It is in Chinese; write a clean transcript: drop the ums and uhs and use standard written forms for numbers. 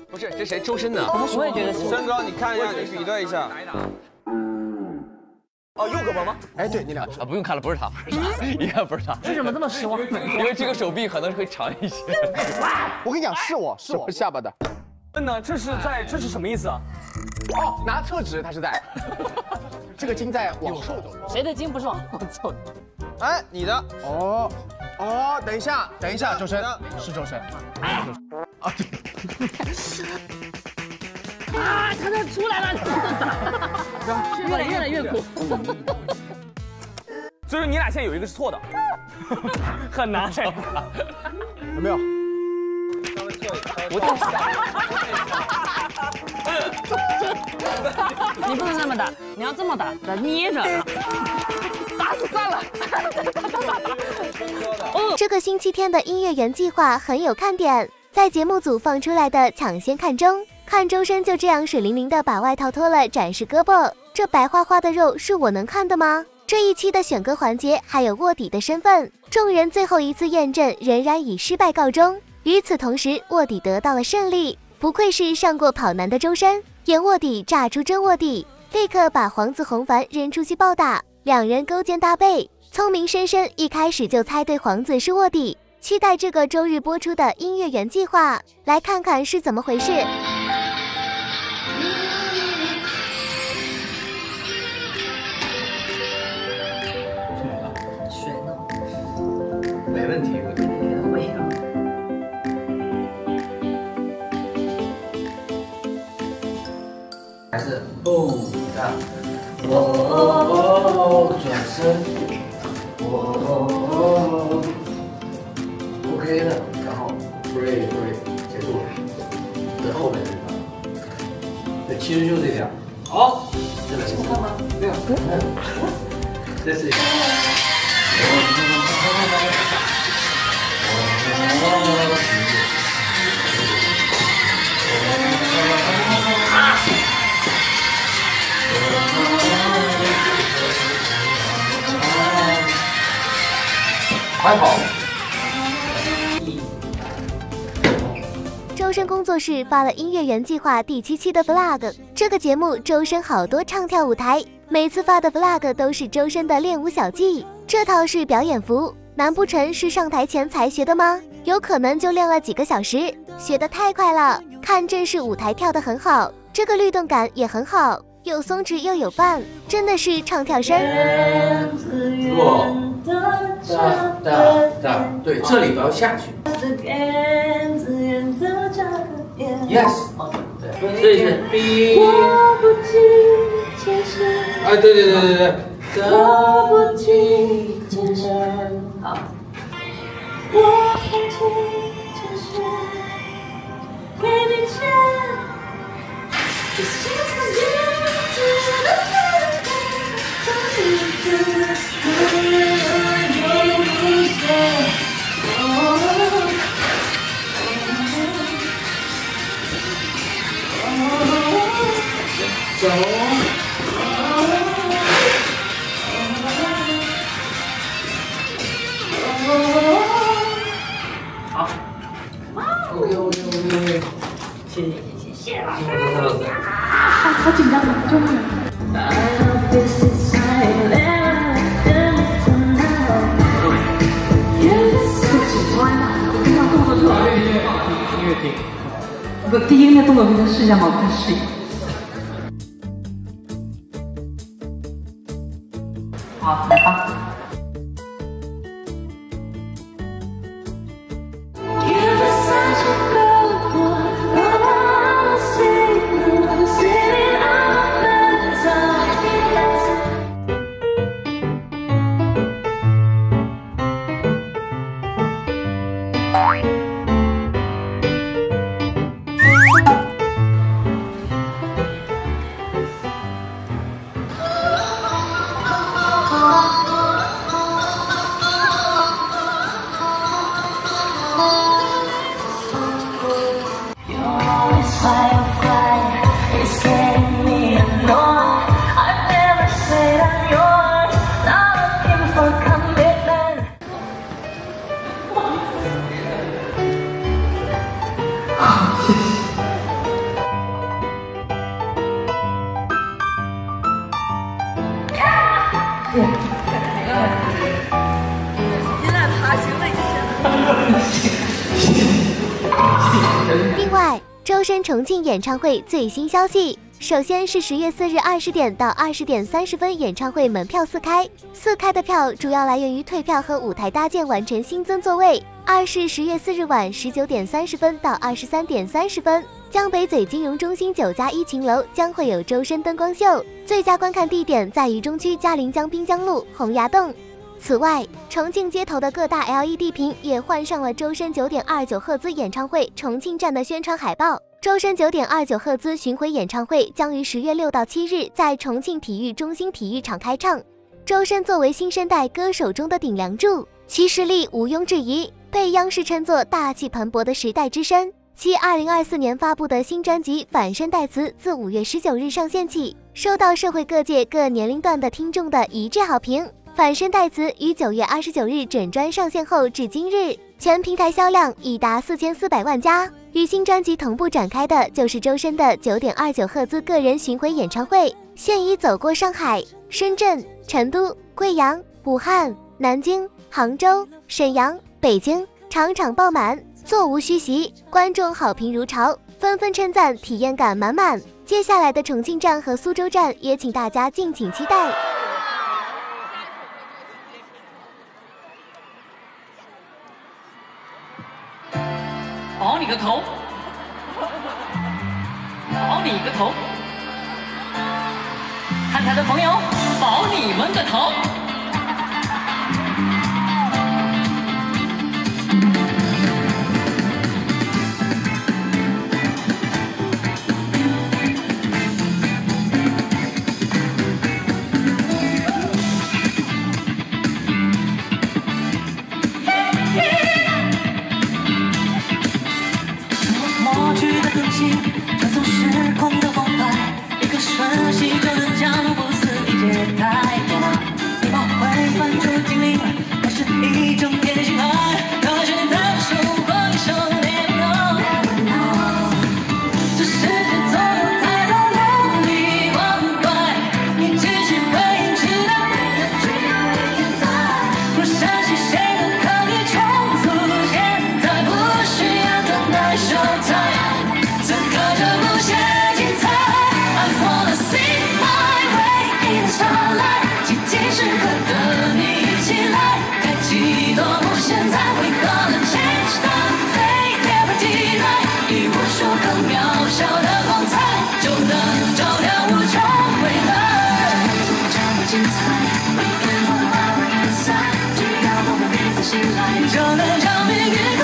不是，这谁？周深的。 我也觉得是。 申哥，你看一下，你比对一下。 哦，右胳膊吗？ 哎，对你俩啊，不用看了，不是他，一看不是他。 为什么这么失望？ 因为这个手臂可能会长一些。 我跟你讲，是我下巴的。 真的，这是什么意思啊？ 哦，拿厕纸，他是在。这个筋在往后走。 谁的筋不是往后走？ 哎，你的。 哦，等一下，周深是周深。啊，对。 啊，他这出来了，越来越苦。 所以说你俩现在有一个是错的，很难。 有没有？ 我太你不能那么打，你要这么打，捏着。打死算了。 这个星期天的音乐园计划很有看点，在节目组放出来的抢先看中。看周深就这样水灵灵的把外套脱了展示胳膊，这白花花的肉是我能看的吗？这一期的选歌环节还有卧底的身份，众人最后一次验证仍然以失败告终。与此同时，卧底得到了胜利，不愧是上过跑男的周深，演卧底炸出真卧底，立刻把黄子弘凡扔出去暴打，两人勾肩搭背。聪明深深一开始就猜对黄子是卧底，期待这个周日播出的音乐园计划，来看看是怎么回事。 没问题，我觉得会啊。还是大，转身，OK 的，然后 free 结束，在后面这地方，对，其实就这点。好，这个看吗？没有，再试一下。还好。 周深工作室发了音乐园计划第7期的 vlog， 这个节目周深好多唱跳舞台，每次发的 vlog 都是周深的练舞小技，这套是表演服。难不成是上台前才学的吗？有可能就练了几个小时，学得太快了。看正式舞台跳得很好，这个律动感也很好，有松弛又有伴，真的是唱跳声。 落，大，对，这里不要下去。Yes， 对，这一是 B。哎，对。得不起前生，好。我放弃前生，给你钱，这心思一直的天空，这一次我有一些，走。谢谢老师。好紧张啊！救命！ 音乐厅。不，第一个那动作给他试一下吗？我看试一下。好，来吧。 周深重庆演唱会最新消息。首先是10月4日20点到20点30分，演唱会门票4开，4开的票主要来源于退票和舞台搭建完成新增座位。2是10月4日晚19点30分到23点30分，江北嘴金融中心9+1群楼将会有周深灯光秀，最佳观看地点在渝中区嘉陵江滨江路洪崖洞。此外，重庆街头的各大 LED 屏也换上了周深9.29赫兹演唱会重庆站的宣传海报。周深9.29赫兹巡回演唱会将于10月6到7日在重庆体育中心体育场开唱。周深作为新生代歌手中的顶梁柱，其实力毋庸置疑，被央视称作大气磅礴的时代之声。其2024年发布的新专辑《反身代词》自5月19日上线起，受到社会各界各年龄段的听众的一致好评。反身代词于9月29日整专上线后至今日，全平台销量已达4400万加。与新专辑同步展开的就是周深的9.29赫兹个人巡回演唱会，现已走过上海、深圳、成都、贵阳、武汉、南京、杭州、沈阳、北京，场场爆满，座无虚席，观众好评如潮，纷纷称赞体验感满满。接下来的重庆站和苏州站也请大家敬请期待。 保你个头！保你个头！看台的朋友，保你们个头！ 传送时空的王牌，一个瞬息就能将不思议解开。天哪，你把会翻出精灵，那是一种天性爱，可是你在手挥手 never know， 这世界总有太多有你光怪，你只是背影知道你的距离在。若相信谁都可以重组，现在不需要等待收台。此刻这无限精彩 I wanna see my way in the starlight， 奇迹时刻的你一起来，开启多么现在 We gonna change the fate never deny， 以我说更渺小的光彩，就能照亮无穷未来。怎么这么精彩 We can follow our inside， 只要我们彼此信赖，就能将命运